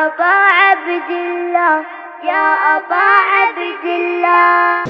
أبا عبد الله يا أبا عبد الله.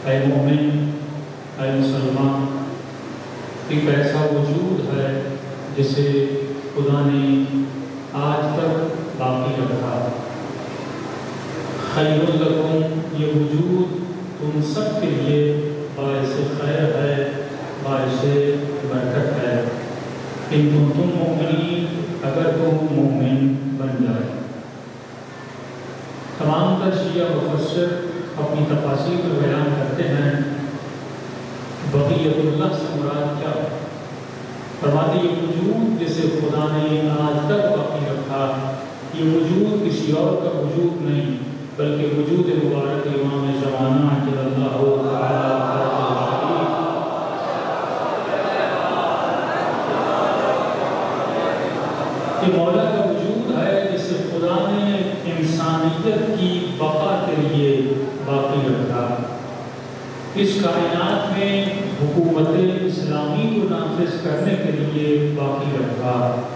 اے مومن، اے مسلمان، ایک ایسا وجود ہے جسے خدا نے آج تک باقی رکھا۔ خیر لکم، یہ وجود تم سب کے لیے باعث خیر ہے، باعث برکت ہے، ان کنتم مومنین، اگر تم مومن بن جائے۔ تمام تر شیعہ مفسر اپنی تفاسیر میں بیان کرتے ہیں بقیت اللہ سے مراد کیا ہے۔ فرماتے یہ وجود جسے خدا نے آج تک باقی رکھا، یہ وجود کسی اور کا وجود نہیں بلکہ وجود مبارک امام زمانہ جل اللہ تعالی یہ مولا کا وجود ہے جسے خدا نے انسانیت کی بقا کے لیے باقی رکھا۔ اس کائنات میں حکومت اسلامی کو نافذ کرنے کے لیے باقی رکھا،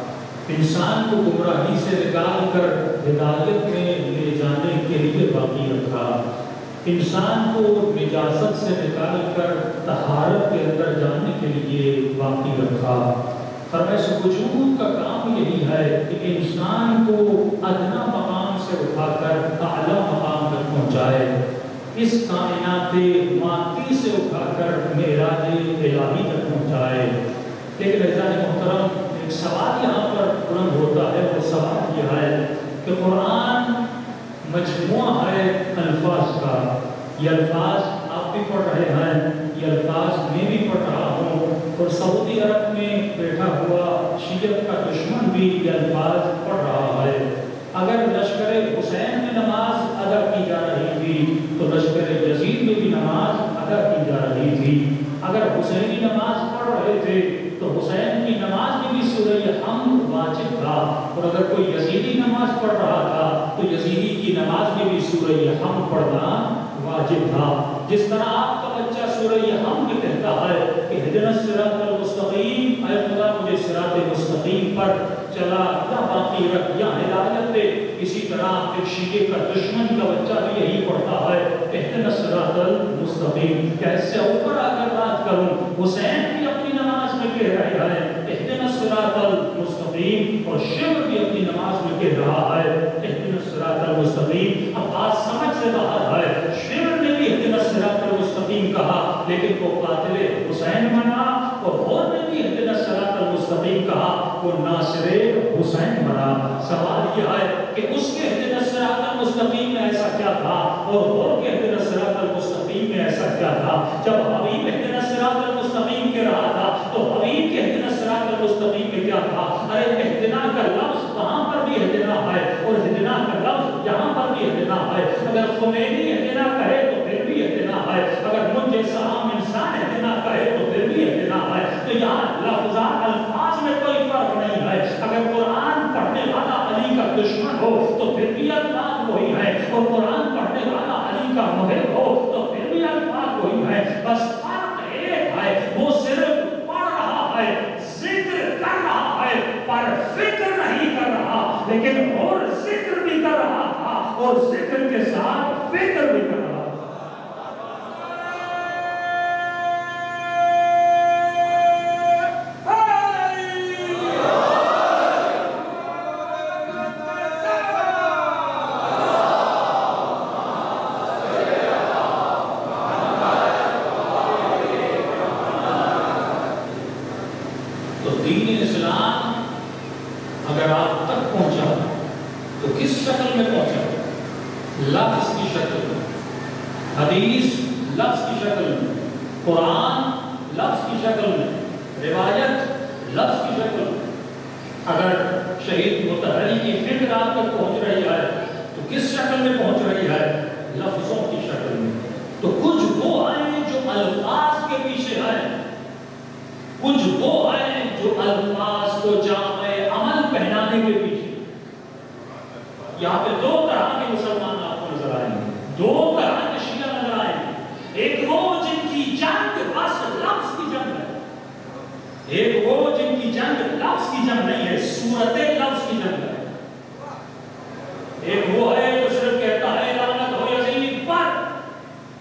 انسان کو گمراہی سے نکال کر ہدایت میں لے جانے کے لیے باقی رکھا، انسان کو نجاست سے نکال کر طہارت کے اندر جانے کے لیے باقی رکھا۔ اور اس وجود کا کام یہی ہے کہ انسان کو ادنا مقام سے اٹھا کر اعلیٰ مقام تک پہنچائے، اس کائنات مادی سے اٹھا کر معراج الہی تک پہنچائے۔ لیکن عزیزان محترم، ایک سوال یہاں پر بلند ہوتا ہے، وہ سوال یہ ہے کہ قرآن مجموعہ ہے الفاظ کا، یہ الفاظ آپ بھی پڑھ رہے ہیں، یہ الفاظ میں بھی پڑھ رہا ہوں، اور سعودی عرب میں بیٹھا ہوا شیعت کا دشمن بھی یہ الفاظ پڑھ رہا ہے۔ اگر لشکر حسین میں نماز ادا کی جا رہی تھی تو لشکر یزید میں بھی نماز ادا کی جا رہی تھی، اگر حسینی نماز پڑھ رہے تھے تو حسین کی نماز میں بھی سورہ حمد واجب تھا، اور اگر کوئی یزیدی نماز پڑھ رہا تھا تو یزیدی کی نماز میں بھی سورہ حمد پڑھنا واجب تھا۔ جس طرح آپ کا بچہ سورہ حمد میں کہتا ہے کہ اہدنا الصراط المستقیم، اے خدا مجھے صراط مستقیم پر چلا یا باقی رکھ یا ہدایت دے، اسی طرح ایک شیعہ کا دشمن کا بچہ بھی یہی پڑھتا ہے اہدنا الصراط المستقیم۔ کیا اس سے اوپر آ کر بات کروں؟ حسین بھی اپنی نماز میں کہہ رہا ہے اہدنا الصراط المستقیم، اور شیعہ بھی اپنی نماز میں کہہ رہا ہے اہدنا الصراط المستقیم۔ اب بات سمجھ سے باہر ہے، شیعہ نے بھی اہدنا الصراط المستقیم کہا لیکن وہ قاتل حسین بنا، اور نے بھی اہدنا الصراط المستقیم کہا، وہ ناصر حسین بنا۔ سوال یہ ہے کہ اس کے اہدنا الصراط المستقیم میں ایسا کیا تھا اور کے اہدنا الصراط المستقیم میں ایسا کیا تھا؟ جب حبیب اہدنا الصراط المستقیم کہہ رہا تھا تو حبیب کے اہدنا الصراط المستقیم میں کیا تھا؟ ارے اہدنا کا لفظ وہاں پر بھی اہدنا ہے اور اہدنا کا لفظ یہاں پر بھی اہدنا ہے۔ اگر خمینی اہدنا کہے تو پھر بھی اہدنا ہے، اگر مجھ جیسا عام انسان اہدنا کہے تو پھر بھی اہدنا ہے۔ تو یہاں لفظات الفاظ میں کوئی فرق نہیں ہے۔ اگر قرآن پڑھنے والا علی کا دشمن ہو تو پھر بھی الفاظ وہی ہے، اور قرآن پڑھنے والا علی کا محب ہو تو پھر بھی الفاظ وہی ہے۔ بس فرق ایک ہے، وہ صرف پڑھ رہا ہے، ذکر کر رہا ہے، پر فکر نہیں کر رہا، لیکن اور ذکر بھی کر رہا تھا اور ذکر کے ساتھ فکر بھی کر رہا تھا۔ حدیث لفظ کی شکل میں، قرآن لفظ کی شکل میں، روایت لفظ کی شکل میں۔ اگر شہید مطہری کی فکر آپ تک پہنچ رہی ہے تو کس شکل میں پہنچ رہی ہے؟ لفظوں کی شکل میں۔ تو کچھ وہ ہیں جو الفاظ کے پیچھے ہیں، کچھ وہ ہیں جو الفاظ کو جامع عمل پہنانے کے پیچھے۔ یہاں پہ دو طرح کے مسلمان آپ کو نظر آئیں گے، دو طرح کے شیعہ نظر آئیں گے۔ ایک وہ جن کی جنگ بس لفظ کی جنگ ہے، ایک وہ جن کی جنگ لفظ کی جنگ نہیں ہے، صورت لفظ کی جنگ ہے۔ ایک وہ ہے جو صرف کہتا ہے لعنت ہو یزید پر، اور اس سے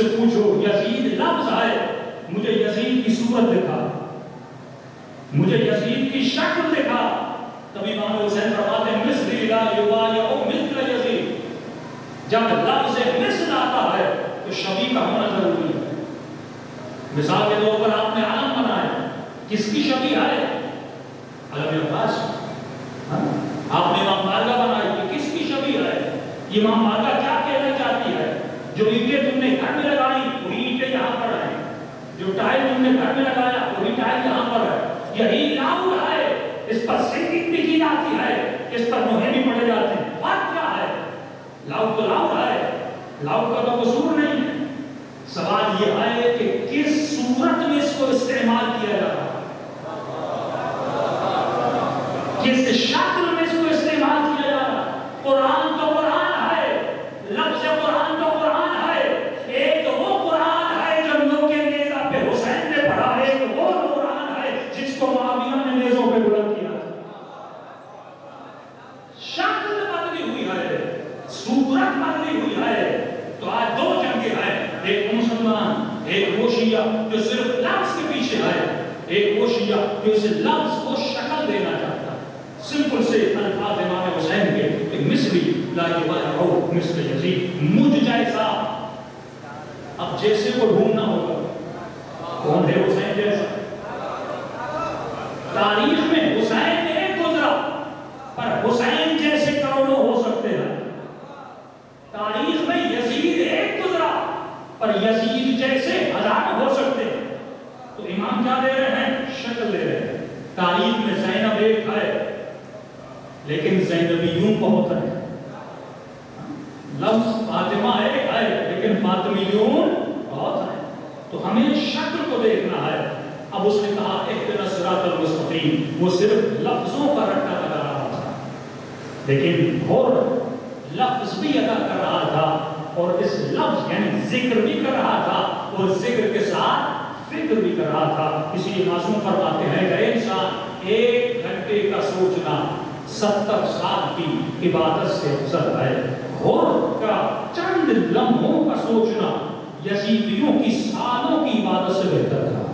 پوچھو یزید لفظ ہے، مجھے یزید کی صورت دکھا، مجھے یزید کی شکل دکھا. تب امام حسین فرماتے ہیں مثل لا یبایع مثل یزید. جب لفظ مثل آتا ہے تو شبیہ کا ہونا ضروری ہے. مثال کے طور پر آپ نے علم بنایا، کس کی شبیہ ہے؟ علم عباس. آپ نے امام مالکہ بنائی، یہ کس کی شبیہ ہے؟ امام مالکہ کیا کہنا چاہتی ہے؟ جو اینٹیں تم نے گھر میں لگائی وہی اینٹیں یہاں پر ہیں، جو ٹائل تم نے گھر میں لگایا وہی ٹائل یہاں پر ہے. یہی لاؤ ہے، اس پر سنگنگ بھی کی جاتی ہے، اس پر نوحے بھی پڑے جاتے ہیں. فرق کیا ہے؟ لاؤ تو لاؤ ہے، لاؤ کا تو قصور نہیں ہے. سوال یہ ہے کہ کس صورت میں اس کو استعمال کیا جا رہا ہے، کس شکل میں اس کو استعمال کیا جا رہا ہے. قرآن تو قرآن ہے، لفظ قرآن تو قرآن ہے. ایک وہ قرآن ہے جو نور کے نیزہ پہ حسین نے پڑھا ہے، ایک وہ قرآن ہے جس کو معاویہ نے نیزوں پہ بلند کیا. شکل بدلی ہوئی ہے، صورت بدلی ہوئی ہے. تو آج دو جنگیں ہیں، ایک مسلمان، ایک وہ شیعہ جو صرف لفظ کے پیچھے ہے، ایک وہ شیعہ جو اس لفظ کو شکل دینا چاہتا ہے. سمپل سے الفاظ امام حسین کے کہ مثلی لا یبایع مثل یزید، مجھ جیسا. اب جیسے کو ڈھونڈنا ہوگا، کون ہے حسین جیسا؟ تاریخ میں حسین ایک گزرا، پر حسین جیسے کروڑوں ہو سکتے ہیں. تاریخ میں یزید ایک گزرا، پر یزید جیسے ہزار ہو سکتے ہیں. تو امام کیا دے رہے ہیں؟ شکل دے رہے ہیں. تاریخ میں زینب ایک ہے لیکن زینبیوں بہت ہیں. لفظ فاطمہ ایک ہے لیکن فاطمیون بہت ہیں. تو ہمیں شکل کو دیکھنا ہے. اب اس نے کہا اهدنا الصراط المستقیم، وہ صرف لفظوں کا رٹا لگا رہا تھا لیکن اور لفظ بھی ادا کر رہا تھا، اور اس لفظ یعنی ذکر بھی کر رہا تھا، اور ذکر کے ساتھ فکر بھی کر رہا تھا. اسی لیے معصوم فرماتے ہیں کہ انسان 1 گھنٹے کا سوچنا 70 سال کی عبادت سے افضل ہے. اور کا چند لمحوں کا سوچنا یزیدیوں کی سالوں کی عبادت سے بہتر تھا.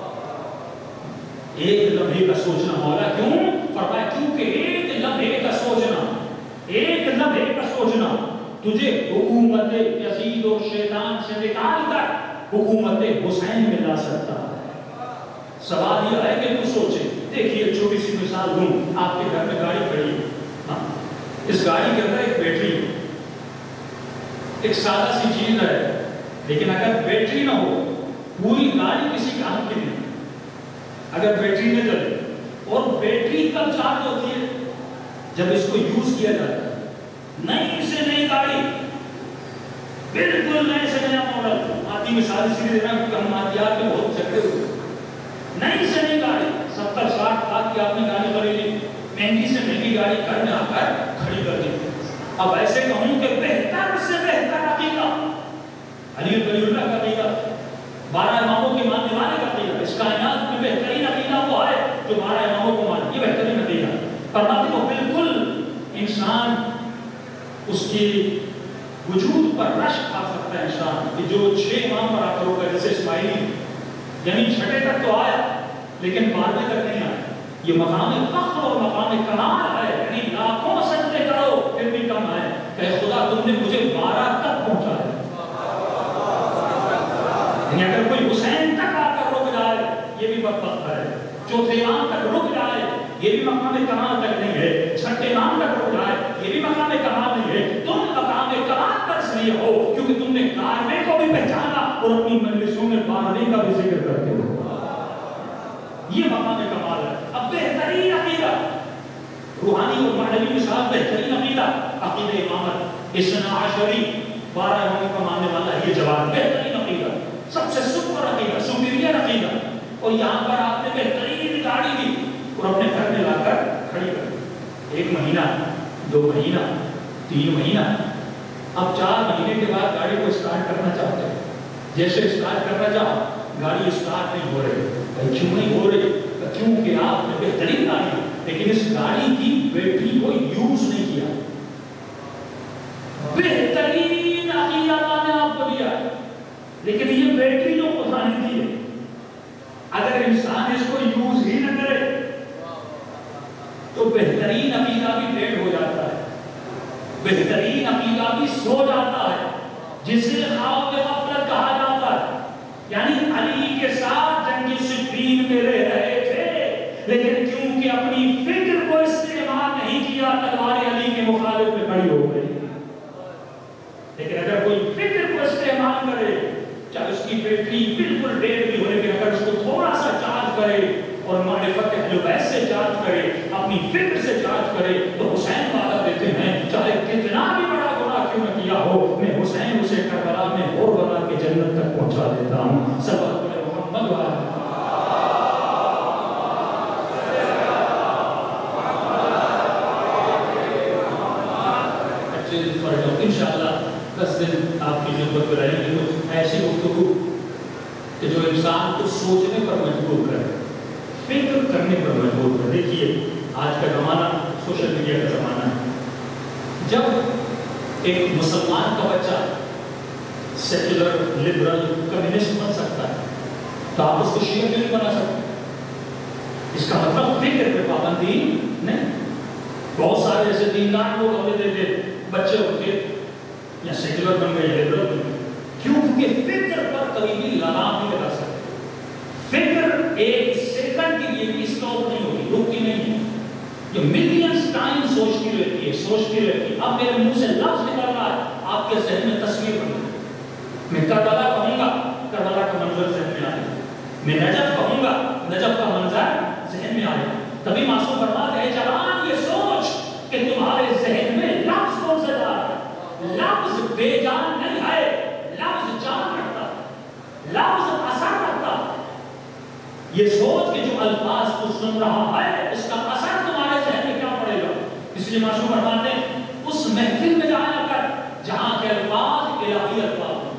1 لمحے کا سوچنا مولا کیوں؟ فرمایا کیونکہ 1 لمحے کا سوچنا، 1 لمحے کا سوچنا تجھے حکومت یزید اور شیطان سے نکال کر حکومت حسین میں لا سکتا ہے. سوال یہ ہے کہ تو سوچے. دیکھیے چھوٹی سی مثال دوں. آپ کے گھر میں گاڑی کھڑی ہے، اس گاڑی کے اندر ایک بیٹری ہے، ایک سادہ سی چیز ہے، لیکن اگر بیٹری نہ ہو پوری گاڑی کسی کام کی نہیں. اگر بیٹری نہ چلے، اور بیٹری کب چارج ہوتی ہے؟ جب اس کو یوز کیا جاتا ہے. نئی سے نئی گاڑی، بالکل نئے سے نیا ماڈل. آتی مثال اسی لیے دینا کیونکہ ہم مادیات میں بہت جھگڑے ہوئے. نئی سے نئی گاڑی 70-60 لاکھ کی آپ نے گاڑی خریدی، مہنگی سے مہنگی گاڑی گھر میں آ کر کھڑی کر دی. اب ایسے کہوں کہ بہتر سے بہتر عقیدہ علی اللہ کا عقیدہ، 12 اماموں کے ماننے والے کا عقیدہ. اس کائنات میں بہترین عقیدہ وہ ہے جو 12 اماموں کو مانے. یہ بہترین عقیدہ. فرماتے وہ بالکل انسان اس کی وجود پر رشک کھا سکتا ہے انسان کہ جو 6 امام پر آ کر ہوگا. جیسے اسماعیلی یعنی 6 تک تو آیا لیکن 12 تک نہیں آیا. یہ مقام فخر اور مقام کمال ہے. یعنی لاکھوں سجدے کرو پھر بھی کم ہے کہ خدا تم نے مجھے 12 تک پہنچایا. یعنی اگر کوئی حسین تک آ کر رک جائے یہ بھی بدبخت ہے. 4تھے امام تک رک جائے یہ بھی مقام کمال تک نہیں ہے. 6ٹھے امام تک رک جائے یہ بھی مقام کمال نہیں ہے. تم مقام کمال پر اس لیے ہو کیونکہ تم نے کارنے کو بھی پہچانا اور اپنی مجلسوں میں بارنے کا بھی ذکر کرتے ہو. یہ مقام کمال ہے. اب بہترین عقیدہ، روحانی اور معنوی مثال بہترین عقیدہ، عقیدہ امامت 12 اماموں کا ماننے والا یہ جواب بہترین عقیدہ، سب سے سپر عقیدہ، سپیریئر عقیدہ. اور یہاں پر آپ نے بہترین گاڑی دی اور اپنے گھر میں لا کر کھڑی کر دی. 1 مہینہ، 2 مہینہ، 3 مہینہ، اب 4 مہینے کے بعد گاڑی کو اسٹارٹ کرنا چاہتے ہیں. جیسے اسٹارٹ کرنا چاہو گاڑی اسٹارٹ نہیں ہو رہی. کیوں نہیں ہو رہی؟ کیونکہ آپ نے بہترین گاڑی لیکن اس گاڑی کی بیٹری کو یوز نہیں کیا. بہترین عقیدہ نے آپ کو دیا لیکن یہ بیٹری جو خدا نے دی ہے، اگر انسان اس کو یوز ہی نہ کرے تو بہترین عقیدہ بھی ڈیڈ ہو جاتا ہے، بہترین عقیدہ بھی سو جاتا ہے، جسے خواب غفلت کہا جاتا ہے۔ یعنی علی کے ساتھ جنگ صفین میں رہ رہے تھے، لیکن کیونکہ اپنی فکر کو استعمال نہیں کیا، تلوار علی کے مخالف میں کھڑی ہو گئی۔ لیکن اگر کوئی فکر کو استعمال کرے، چاہے اس کی بیٹری بالکل ڈیڈ بھی ہو، لیکن اگر اس کو تھوڑا سا چارج کرے اور معرفت اہل بیت سے چارج کرے، اپنی فکر سے چارج کرے، تو حسین وعدہ دیتے ہیں چاہے کتنا بھی بڑا گناہ کیوں نہ کیا ہو، میں حسین اسے کربلا میں اور بنا کے جنت تک پہنچا دیتا ہوں۔ صلوات محمد وعلیہ انشاءاللہ 10 دن آپ کی خدمت میں رہیں گے، تو ایسی گفتگو کہ جو انسان کو سوچنے پر مجبور کرے، فکر کرنے پر مجبور کرے۔ دیکھیے آج کا زمانہ سوشل میڈیا کا زمانہ ہے، جب ایک مسلمان کا بچہ سیکولر، لبرل، کمیونسٹ بن سکتا ہے تو آپ اس کو شیعہ نہیں بنا سکتے۔ اس کا مطلب فکر پہ پابندی نہیں۔ بہت سارے ایسے دیندار لوگ ہمیں دیتے بچے ہوتے یا سیکولر بن گئے، لبرل بن گئے، کیونکہ فکر پر کبھی بھی لگام نہیں لگا سکتے۔ فکر ایک سیکنڈ کے لیے بھی اسٹاپ نہیں ہوگی، رکتی نہیں ہے، جو ملینز ٹائم سوچتی رہتی ہے، سوچتی رہتی ہے۔ اب میرے منہ سے لفظ نکل رہا ہے، آپ کے ذہن میں تصویر بن گئی۔ میں کربلا کہوں گا، کربلا کا منظر ذہن میں آئے گا۔ میں نجف کہوں گا، نجف کا منظر ذہن میں آئے گا۔ تبھی معصوم فرماتے ہیں جوان یہ سوچ کہ تمہارے ذہن میں لفظ کون سے جا رہا ہے۔ لفظ بے جان نہیں ہے، لفظ جان رکھتا ہے، لفظ اثر رکھتا ہے۔ یہ سوچ کہ جو الفاظ کو سن رہا ہے اس کا اثر تمہارے ذہن میں کیا پڑے گا۔ اس لیے معصوم فرماتے ہیں اس محفل میں جایا کر جہاں کے الفاظ الہی الفاظ ہوں۔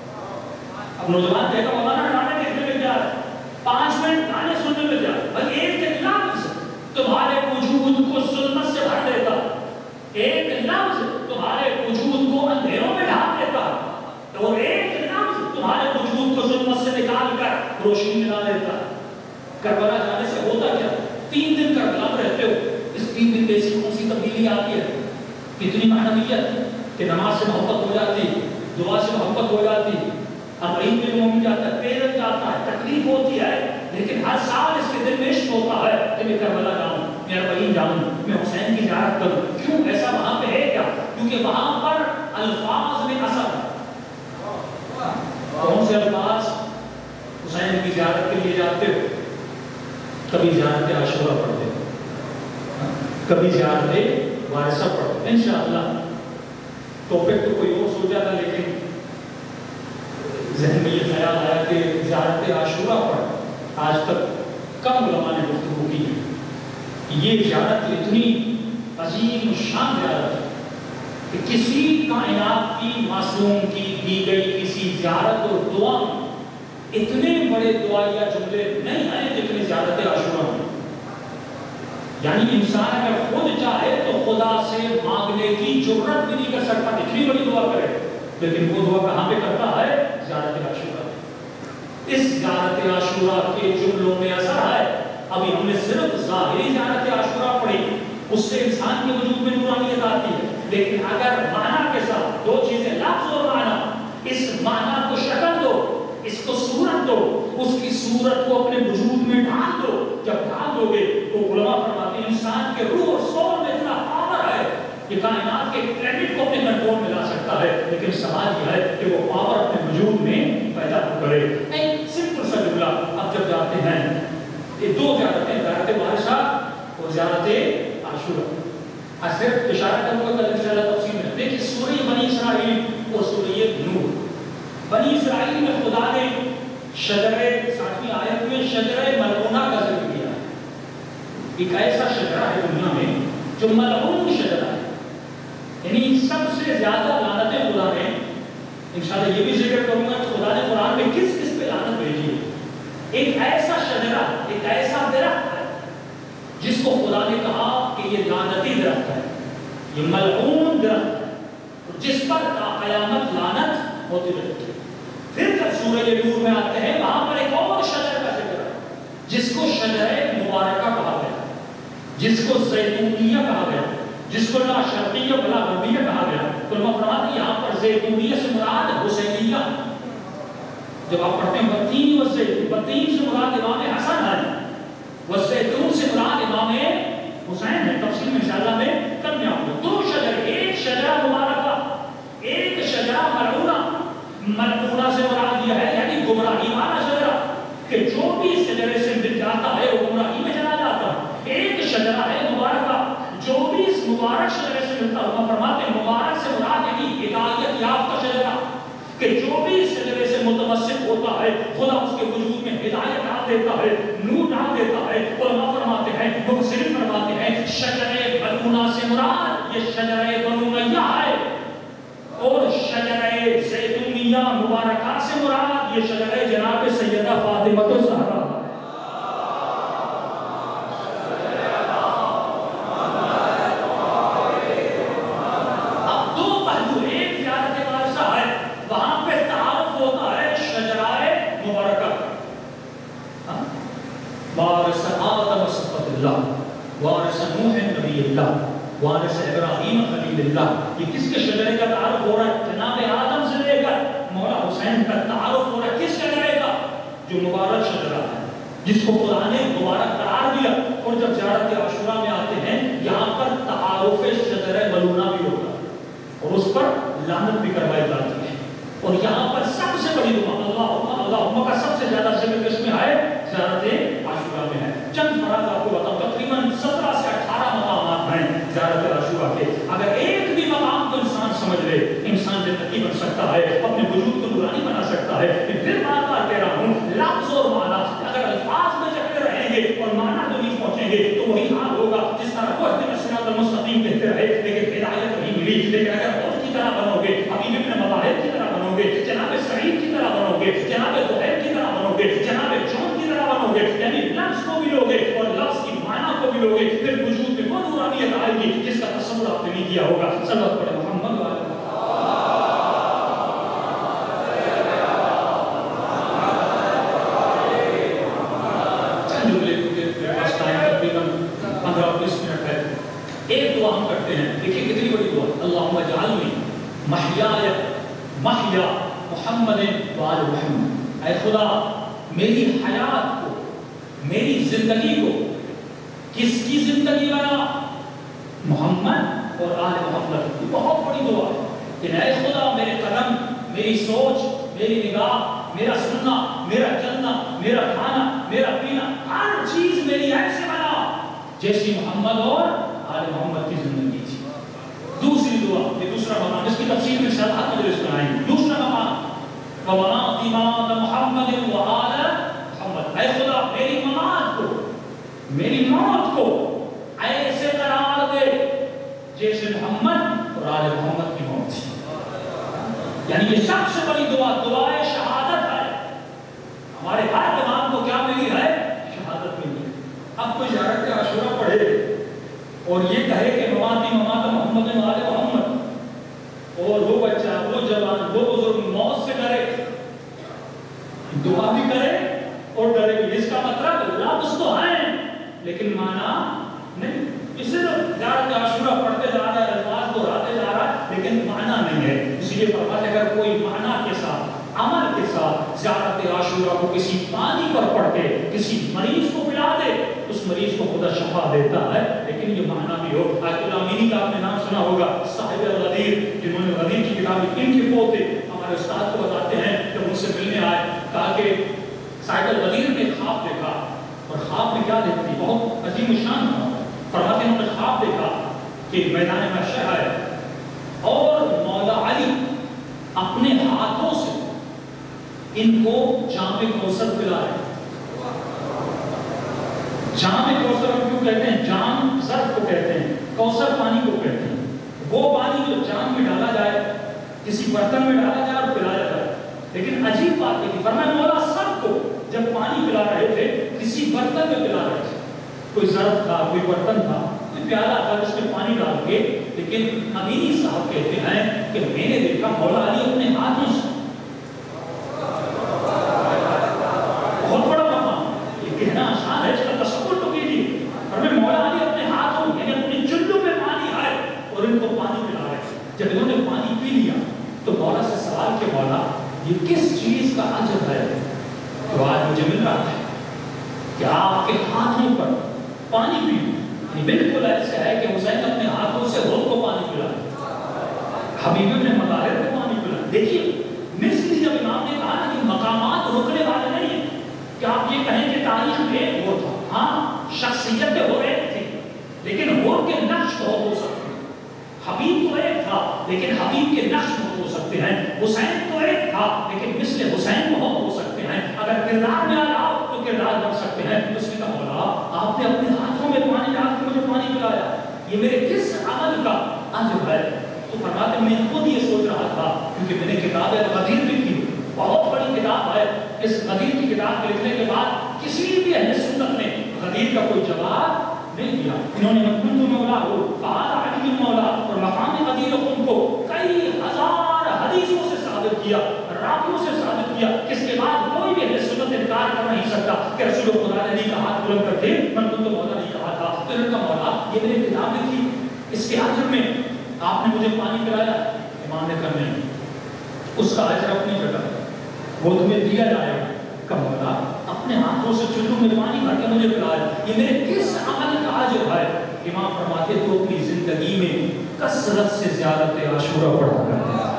اب نوجوان کہتا مولانا گانے دیکھنے میں جا رہا ہے، 5 منٹ گانے سننے میں جا رہا ہے، بھائی ایک لفظ تمہارے وجود کو ظلمت سے بھر دیتا، ایک لفظ تمہارے وجود کو اندھیروں میں ڈھانپ دیتا، اور ایک لفظ تمہارے وجود کو ظلمت سے نکال کر روشنی میں لا دیتا۔ کربلا جانے سے ہوتا کیا؟ 3 دن کربلا میں رہتے ہو، اس 3 دن میں ایسی کون سی تبدیلی آتی ہے؟ کتنی معنویت کہ نماز سے محبت ہو جاتی، دعا سے محبت ہو جاتی، اب عید میں مومن جاتا ہے، پیرن جاتا ہے، تکلیف ہوتی ہے، لیکن ہر سال اس کے دل میں عشق ہوتا ہے کہ میں کربلا جاؤں، میں اربعین جاؤں، میں حسین کی زیارت کروں۔ کیوں ایسا وہاں پہ ہے کیا؟ کیونکہ وہاں پر الفاظ میں اثر ہے۔ کون سے الفاظ؟ حسین کی زیارت کے لیے جاتے ہو، کبھی زیارت عاشورہ پڑھتے ہو، کبھی زیارت وارثہ پڑھتے ہو۔ انشاءاللہ ٹاپک تو کوئی اور سوچا تھا، لیکن ذہن میں یہ خیال آیا کہ زیارت عاشورہ پر آج تک کم علماء نے گفتگو کی ہے۔ یہ زیارت اتنی عظیم شان زیارت ہے کہ کسی کائنات کی معصوم کی دی گئی کسی زیارت اور دعا میں اتنے بڑے دعائیہ جملے نہیں آئے جتنے زیارت عاشورہ میں۔ یعنی انسان اگر خود چاہے تو خدا سے مانگنے کی جرات بھی نہیں کر سکتا، اتنی بڑی دعا کرے، لیکن وہ دعا کہاں پہ کرتا ہے؟ زیارت عاشورہ۔ اس زیارت عاشورہ کے جملوں میں اثر ہے۔ ابھی ہم نے صرف ظاہری زیارت عاشورہ پڑھی، اس سے انسان کے وجود میں نورانیت آتی ہے، لیکن اگر معنی کے ساتھ دو چیزیں، لفظ اور معنی، اس معنی کو شکل دو، اس کو صورت دو، اس کی صورت کو اپنے وجود میں ڈال دو، جب ڈال دو گے تو علماء فرماتے ہیں انسان کے روح اور سول میں اتنا پاور ہے کہ کائنات کے کریڈٹ کو اپنے کنٹرول میں لا سکتا ہے، لیکن سوال یہ ہے کہ وہ پاور اپنے وجود میں پیدا کرے۔ ایک سمپل سا جملہ، اب جب جاتے ہیں یہ 2 زیارتیں، زیارت وارثہ اور زیارت عاشورہ، صرف اشارہ کروں گا کل انشاءاللہ تفصیل میں۔ دیکھیں سورہ بنی اسرائیل اور سورہ نور۔ بنی اسرائیل میں خدا نے شجرے 7ویں آیت میں شجرے ملعونہ کا ذکر کیا ہے۔ ایک ایسا شجرہ ہے دنیا میں جو ملعون شجرہ ہے، یعنی سب سے زیادہ لعنتیں خدا نے، انشاءاللہ یہ بھی ذکر کروں گا کہ خدا نے قرآن میں کس کس پہ لعنت بھیجی ہے۔ ایک ایسا شجرہ، ایک ایسا درخت ہے جس کو خدا نے کہا کہ یہ لعنتی درخت ہے، یہ ملعون درخت ہے، جس پر تا قیامت لعنت ہوتی رہتی ہے۔ پھر جب سورہ نور میں آتے ہیں، وہاں پر ایک اور شجر کا ذکر ہے جس کو شجر مبارکہ کہا گیا، جس کو زیتونیہ کہا گیا، جس کو لا شرقیہ بلا غربیہ کہا گیا۔ تو علماء فرماتے ہیں یہاں پر زیتونیہ سے مراد حسینیہ، جب آپ پڑھتے ہیں بطین والزیتون، بطین سے مراد امام حسن ہے، والزیتون سے مراد امام حسین ہے۔ تفصیل میں انشاءاللہ میں کرنے آؤں گا۔ دو شجر، ایک شجرہ مبارکہ، ایک شجرہ ملعونہ۔ ملعونہ سے مراد یہ ہے یعنی گمراہی والا شجرہ کہ جو بھی اس شجرے سے مل جاتا ہے وہ گمراہی میں چلا جاتا ہے۔ ایک شجرہ ہے مبارکہ، جو بھی اس مبارک شجرے سے ملتا ہے، فرماتے ہیں مبارک سے مراد یعنی ہدایت یافتہ شجرہ کہ جو بھی اس شجرے سے متمسک ہوتا ہے خدا اس کے وجود میں ہدایت ڈال دیتا ہے، نور ڈال دیتا ہے۔ علماء فرماتے ہیں، مفسرین فرماتے ہیں شجرہ ملعونہ سے مراد یہ شجرہ بنو امیہ ہے، اور شجرہ زیتونیہ مبارکہ سے مراد یہ شجرہ جناب سیدہ فاطمہ الزہرا ہے۔ وارث آدم صفت اللہ، وارث نوح نبی اللہ، وارث ابراہیم خلیل اللہ۔ یہ کس کے شجرے کا تعارف ہو رہا ہے؟ جناب آدم سے لے کر مولا حسین کا تعارف ہو رہا ہے کس شجرے کا؟ جو مبارک شجرہ ہے، جس کو قرآن نے مبارک قرار دیا۔ اور جب زیارت عاشورہ میں آتے ہیں یہاں پر تعارف شجرہ ملعونہ بھی ہوتا ہے اور اس پر لعنت بھی کروائی جاتی ہے۔ اور یہاں پر سب سے بڑی دعا اللہم کا سب سے زیادہ ذکر کس میں ہے؟ زیارت عاشورہ میں ہے۔ چند فراز آپ کو بتاؤں، تقریباً 17 سے 18 مقامات ہیں زیارت عاشورہ کے۔ اگر ایک بھی مقام کو انسان سمجھ لے، انسان جنتی بن سکتا ہے، اپنے وجود کو نورانی بنا سکتا ہے۔ پھر بار بار کہہ رہا ہوں، لفظ اور معنی اگر الفاظ میں جگڑے رہیں گے اور معنی کو نہیں پہنچیں گے تو وہی حال ہوگا جس طرح وہ صراط المستقیم کہتے رہے لیکن ہدایت نہیں ملی۔ لیکن اگر اور کی طرح بنو گے، حبیب ابن مظاہر کی طرح بنو گے، جناب سعید کی طرح بنو گے، جناب زہیر کی طرح بنو گے، جناب جون کی طرح بنو گے، یعنی لفظ کو بھی لوگے اور لفظ کی معنی کو بھی لوگے، پھر وجود میں وہ نورانیت آئے گی جس کا تصور آپ نے نہیں کیا ہوگا۔ صلوات پڑھیں محمد وعلیہ ایک دعا ہم کرتے ہیں، دیکھیں کتنی بڑی دعا، اللہم اجعلنی محیای محیا محمد وآل محمد۔ اے خدا میری حیات کو، میری زندگی کو کس کی زندگی بنا؟ محمد اور آل محمد۔ یہ بہت بڑی دعا ہے کہ اے خدا میرے قدم، میری سوچ، میری نگاہ، میرا سننا، میرا چلنا، میرا کھانا، میرا پینا، ہر چیز میری ایسے بنا جیسی محمد اور آل محمد کی زندگی تھی۔ دوسری دعا، یہ دوسرا مقام، اس کی تفصیل میں شاید آج مجلس میں آئیں گے۔ دوسرا مقام وَمَنَاطِ مَاتَ مُحَمَّدٍ وَآلَ محمد۔ اے خدا میری ممات کو، میری موت کو ایسے قرار دے جیسے محمد اور آل محمد کی موت تھی۔ یعنی یہ سب سے بڑی دعا، دعائے شہادت ہے۔ ہمارے ہر امام کو کیا ملی ہے؟ شہادت ملی ہے۔ اب کوئی زیارت عاشورہ پڑھے اور یہ کہے کہ مماتی ممات محمد وآل محمد، اور وہ بچہ، وہ جوان، وہ بزرگ موت سے ڈرے، دعا بھی کرے اور ڈرے بھی۔ اس کا مطلب لفظ تو ہیں لیکن معنی نہیں۔ اس سے زیارت عاشورہ پڑھتے جا رہا ہے، الفاظ دہراتے جا رہا ہے لیکن معنی نہیں ہے۔ اس لیے فرماتے اگر کوئی معنی کے ساتھ، عمل کے ساتھ زیارت عاشورہ کو کسی پانی پر پڑھ کے کسی مریض کو پلا دے، اس مریض کو خدا شفا دیتا ہے، لیکن یہ معنی بھی ہو۔ آیت اللہ امینی کا آپ نے نام سنا ہوگا، صاحب الغدیر، جنہوں نے غدیر کی کتاب لکھی، ان کے پوتے ہمارے استاد کو بتاتے ہیں کہ مجھ سے ملنے آئے، کہا کہ صاحب الغدیر نے خواب دیکھا، اور خواب میں کیا دیکھتی؟ بہت عظیم شان تھا۔ فرماتے ہیں انہوں نے خواب دیکھا کہ میدان محشر ہے اور مولا علی اپنے ہاتھوں سے ان کو جام کوثر پلا رہے۔ جام کوثر ہم کیوں کہتے ہیں؟ جام ظرف کو کہتے ہیں، کوثر پانی کو کہتے ہیں۔ وہ پانی جو جام میں ڈالا جائے، کسی برتن میں ڈالا جائے اور پلایا جائے۔ لیکن عجیب بات یہ تھی، فرمایا مولا سب کو جب پانی پلا رہے تھے کسی برتن میں پلا رہے تھے، کوئی ظرف تھا، کوئی برتن تھا، کوئی پیالہ تھا جس میں پانی ڈال کے، لیکن امینی صاحب کہتے ہیں کہ میں نے دیکھا مولا علی اپنے ہاتھوں سے چیز کا عجب ہے جو آج مجھے مل رہا ہے کہ آپ کے ہاتھوں پر پانی پی، بالکل ایسا ہے کہ حسین اپنے ہاتھوں سے روح کو پانی پلا، حبیب ابن مطہر کو پانی پلا۔ دیکھیے مصری جب امام نے کہا نا کہ مقامات رکنے والے نہیں ہیں کہ آپ یہ کہیں کہ تاریخ میں وہ تھا، ہاں شخصیتیں ہو ایک تھی لیکن ہو کے نقش بہت ہو سکتے ہیں۔ حبیب تو ایک تھا لیکن حبیب کے نقش بہت ہو سکتے ہیں۔ حسین تو ایک تھا لیکن مثل حسین بہت ہو سکتے ہیں۔ اگر کردار میں آ جاؤ تو کردار بن سکتے ہیں۔ اس نے کہا مولا آپ نے اپنے ہاتھوں میں پانی ڈال کے مجھے پانی پلایا، یہ میرے کس عمل کا عجب ہے؟ تو فرماتے میں خود یہ سوچ رہا تھا کیونکہ میں نے کتاب غدیر بھی کی، بہت بڑی کتاب ہے۔ اس غدیر کی کتاب کے لکھنے کے بعد کسی بھی اہل سنت نے غدیر کا کوئی جواب نہیں دیا۔ انہوں نے کنت مولا ہو فہذا علی مولا اور مقام غدیر کو کئی ہزار حدیثوں سے ثابت کیا، راویوں سے ثابت کیا، اس کے بعد کوئی بھی اہل سنت انکار کر نہیں سکتا کہ رسول خدا نے نہیں کہا بلند کر کے من کنت مولا نہیں کہا تھا۔ تو انہوں نے کہا مولا یہ میری کتاب میں تھی، اس کے اجر میں آپ نے مجھے پانی پلایا۔ امام نے کہا نہیں، اس کا اجر اپنی جگہ وہ تمہیں دیا جائے گا۔ کہ مولا اپنے ہاتھوں سے چلو میں پانی بھر کے مجھے پلایا، یہ میرے کس عمل کا اجر ہے؟ امام فرماتے تو اپنی زندگی میں کثرت سے زیارت عاشورہ پڑھا کرتے ہیں۔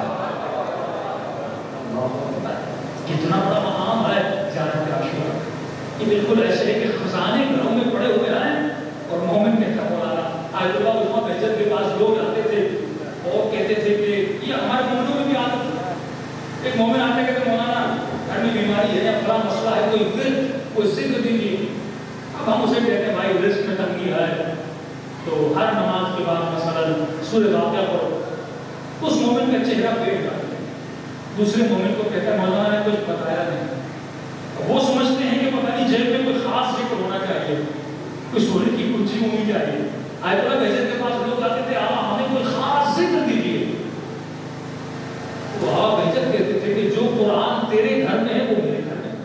کتنا بڑا مقام ہے زیارت عاشورہ، یہ بالکل ایسے ہے کہ خزانے گھروں میں پڑے ہوئے ہیں اور مومن کہتا مولانا آیت اللہ عثمان بہجت کے پاس لوگ آتے تھے اور کہتے تھے کہ یہ ہمارے مومنوں میں بھی عادت ہے۔ ایک مومن آتے کہتے مولانا گھر میں بیماری ہے یا فلاں مسئلہ ہے، کوئی ورد کوئی ذکر دیجیے۔ اب ہم اسے کہتے ہیں بھائی رزق میں تنگی ہے تو ہر نماز کے بعد مثلا سورہ واقعہ پڑھو۔ اس مومن کا چہرہ پیٹ جاتا ہے، دوسرے مومن کو کہتا ہے مولانا نے کچھ بتایا نہیں۔ وہ سمجھتے ہیں کہ پتہ نہیں جیب میں کوئی خاص ذکر ہونا چاہیے، کوئی سورہ کی کرسی ہونی چاہیے۔ آیت اللہ بہجت کے پاس لوگ آتے تھے ہمیں کوئی خاص ذکر دیجیے، تو آپ بہجت کہتے تھے کہ جو قرآن تیرے گھر میں ہے وہ میرے گھر میں،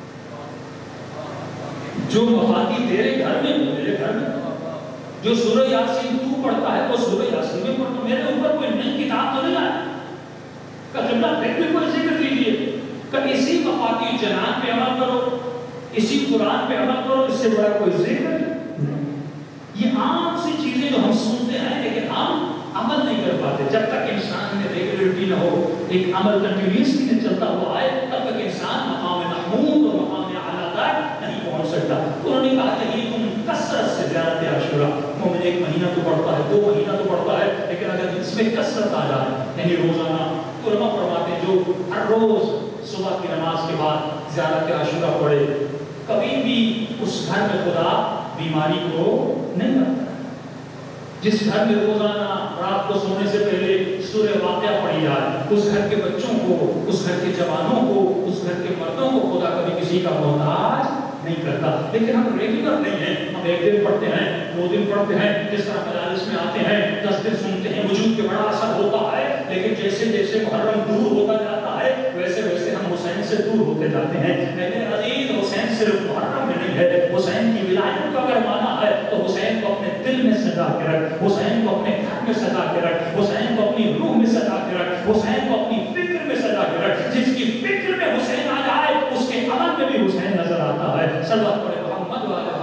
جو مفادی تیرے گھر میں وہ میرے گھر میں، جو سورہ یاسین تو پڑھتا ہے وہ سورہ یاسین میں پڑھتا، میرے اوپر کوئی نئی کتاب تو نہیں آئی۔ کہ قبلہ پھر بھی کوئی ذکر دیجیے، کہ اسی مفادی جنان پہ عمل کرو، اسی قرآن پہ عمل کرو، اس سے بڑا کوئی ذکر۔ یہ عام سی چیزیں جو ہم سنتے ہیں لیکن ہم عمل نہیں کر پاتے۔ جب تک انسان میں ریگولرٹی نہ ہو، ایک عمل کنٹینیوسلی میں چلتا ہوا آئے، تب تک انسان مقام محمود اور مقام اعلیٰ تک نہیں پہنچ سکتا۔ تو انہوں نے کہا کہ یہ تم کثرت سے زیارت عاشورہ، مومن ایک مہینہ تو پڑھتا ہے، 2 مہینہ تو پڑھتا ہے، لیکن اگر اس میں کثرت آ جائے یعنی روزانہ، علماء فرماتے ہیں جو ہر روز صبح کی نماز کے بعد زیارت عاشورہ پڑھے، کبھی بھی اس گھر میں خدا بیماری کو نہیں کرتا۔ جس گھر میں روزانہ رات کو سونے سے پہلے سورہ واقعہ پڑھی جائے، اس گھر کے بچوں کو، اس گھر کے جوانوں کو، اس گھر کے مردوں کو خدا کبھی کسی کا محتاج نہیں کرتا۔ لیکن ہم ریگولر نہیں ہیں، ہم 1 دن پڑھتے ہیں، 2 دن پڑھتے ہیں، جس طرح مجالس میں آتے ہیں 10 دن سنتے ہیں، وجود کے بڑا اثر ہوتا ہے، لیکن جیسے جیسے محرم دور ہوتا جاتا ہے ویسے ویسے ہم حسین سے دور ہوتے جاتے ہیں۔ لیکن عزیز حسین صرف محرم میں نہیں ہے، حسین کی ولایت کا اگر مانا ہے تو حسین کو اپنے دل میں سجا کے رکھ، حسین کو اپنے گھر میں سجا کے رکھ، حسین کو اپنی روح میں سجا کے رکھ، حسین کو اپنی فکر میں سجا کے رکھ۔ جس کی فکر میں حسین آ جائے اس کے عمل میں بھی حسین نظر آتا ہے۔ صلوات پڑھے محمد والے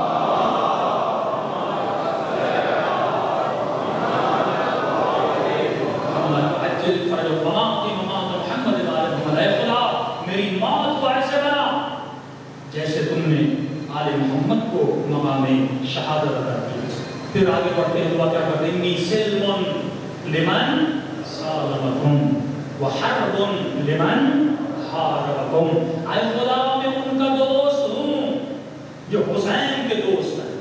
میری موت کو ایسے بنا جیسے تم نے آل محمد کو مقام شہادت عطا کی۔ پھر آگے بڑھتے ہیں، دعا کیا کرتے ہیں، انی سلم لمن سالمکم وحرب لمن حاربکم۔ اے خدا میں ان کا دوست ہوں جو حسین کے دوست ہیں،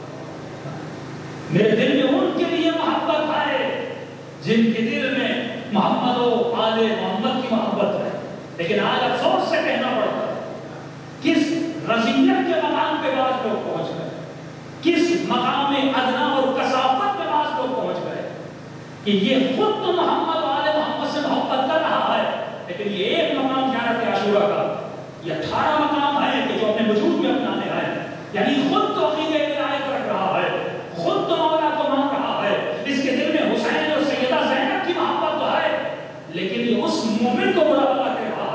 میرے دل میں ان کے لیے محبت ہے جن کے دل میں محمد و آل محمد کی محبت ہے۔ لیکن آج افسوس سے کہنا پڑتا ہے کس رضیت کے مقام پہ بعض لوگ پہنچ گئے، کس مقام ادنا اور کثافت پہ بعض لوگ پہنچ گئے کہ یہ خود تو محمد و آل محمد سے محبت کر رہا ہے، لیکن یہ ایک مقام زیارت عاشورہ کا، یہ 18 مقام ہے کہ جو اپنے وجود میں اپنانے آئے، یعنی خود تو عقیدہ ولایت رکھ رہا ہے، خود تو مولا کو مان رہا ہے، اس کے دل میں حسین اور سیدہ زینب کی محبت تو ہے، لیکن یہ اس مومن کو برا بلا کہہ رہا ہے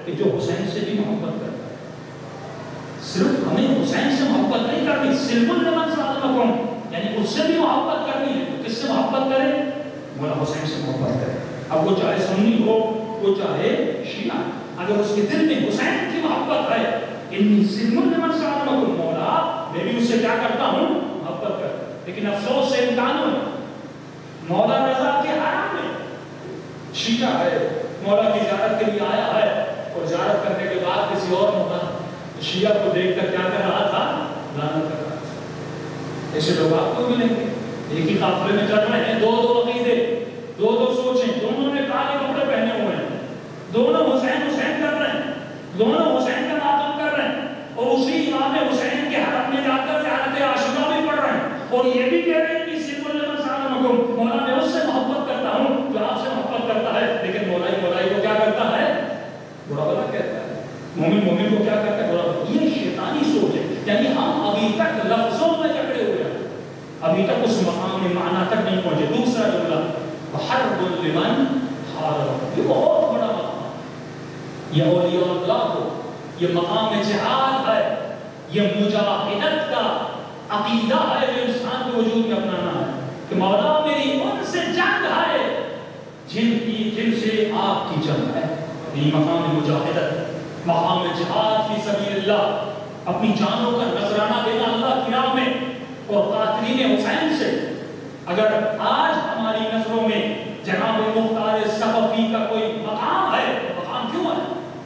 کہ جو حسین سے بھی محبت کرتا ہے. صرف ہمیں حسین سے محبت نہیں کرنی، سلم لمن صادقکم، یعنی اس سے بھی محبت کرنی ہے. تو کس سے محبت کرے؟ مولا حسین سے محبت کرے. اب وہ چاہے سنی ہو، وہ چاہے شیعہ، اگر اس کے دل میں حسین کی محبت ہے، انی سلم لمن صادقکم، مولا میں بھی اس سے کیا کرتا ہوں؟ محبت کرتا. لیکن افسوس سے امتحان ہے، مولا رضا کے حرام میں شیعہ ہے، مولا کی زیارت کے لیے آیا ہے، اور زیارت کرنے کے بعد کسی اور مولا شیعہ کو دیکھ کر کیا کر رہا تھا؟ لعنت کر رہا تھا. ایسے لوگ آپ کو ملیں گے، ایک ہی قافلے میں چل رہے ہیں، دو عقیدے، دو سوچیں، دونوں نے کالے کپڑے پہنے ہوئے ہیں، دونوں حسین حسین کر رہے ہیں، دونوں حسین کا ماتم کر رہے ہیں، اور اسی امام حسین کے حرم میں جا کر زیارت عاشورہ بھی پڑھ رہے ہیں، اور یہ بھی کہہ رہے ہیں کہ سلم لمن صادقکم، مولا میں اس سے محبت کرتا ہوں جو آپ سے محبت کرتا ہے. لیکن مولائی کو کیا کرتا ہے؟ برا بلا کہتا ہے. مومن کو کیا کرتا ہے؟ برا بلا. یہ شیطانی سوچ ہے. یعنی ہم ابھی تک لفظوں میں جکڑے ہوئے ہیں، ابھی تک اس مقام میں معنی تک نہیں پہنچے. دوسرا جملہ وحرب لمن حارب، یہ بہت بڑا مقام ہے. یہ اولیاء اللہ کو، یہ مقام جہاد ہے، یہ مجاہدت کا عقیدہ ہے جو انسان کے وجود میں اپنانا ہے کہ مولا میری ان سے جنگ ہے جن سے آپ کی جنگ ہے. یہ مقام مجاہدت، مقام جہاد فی سبیل اللہ، اپنی جانوں کا نذرانہ دینا اللہ کی راہ میں. اور قاتلین حسین سے اگر آج ہماری نظروں میں جناب مختار ثقفی کا کوئی مقام ہے، مقام کیوں ہے؟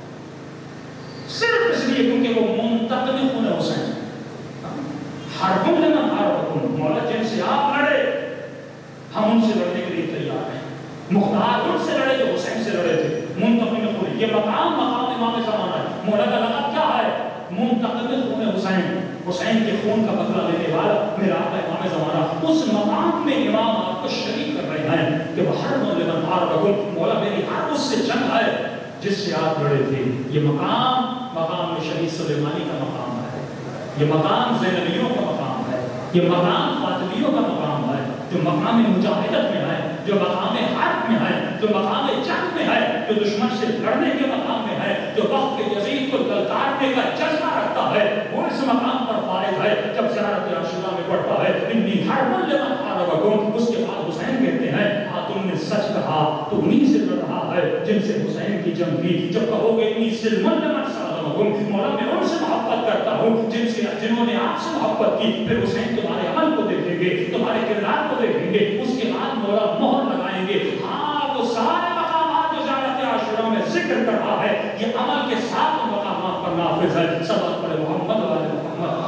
صرف اس لیے کیونکہ وہ منتقم خون حسین. حرب لمن حاربکم، مولا جن سے آپ لڑے ہم ان سے لڑنے کے لیے تیار ہیں. مختار ان سے لڑے جو حسین سے لڑے تھے. منتقم خون، یہ مقام امام زمانہ ہے. مولا کا لقب کیا ہے؟ منتقم خون حسین، حسین کے خون کا بدلہ لینے والا میرا آقا امام زمانہ. اس مقام میں امام آپ کو شریک کر رہے ہیں کہ وحرب لمن حاربکم، مولا میری ہر اس سے جنگ ہے جس سے آپ لڑے تھے. یہ مقام شہید سلیمانی کا مقام ہے، یہ مقام زینبیوں کا مقام ہے، یہ مقام فاطمیوں کا مقام ہے، جو مقام مجاہدت میں ہے، جو مقام حرب میں ہے، جو مقام جنگ میں ہے، جو دشمن سے لڑنے کے مقام میں ہے، جو وقت کے یزید کو للکارنے کا جذبہ رکھتا ہے، وہ اس مقام پر فائز ہے. جب زیارت عاشورہ میں پڑھتا ہے انی حرب لمن حاربکم، اس کے بعد حسین کہتے ہیں ہاں تم نے سچ کہا، تو انہی سے لڑ رہا ہے جن سے حسین کی جنگ کی. جب کہو گے انی سلم لمن صادقکم، مولا میں ان سے محبت کرتا ہوں جنہوں نے آپ سے محبت کی. پھر حسین تمہارے عمل کو دیکھیں گے، تمہارے کردار کو دیکھیں گے، اس کے بعد مولا مہر لگائیں گے. ہاں وہ سارے مقامات جو زیارت عاشورہ میں ذکر کر رہا ہے یہ عمل کے ساتھ مقامات پر نافذ ہے. صلوات پر محمد و آل محمد.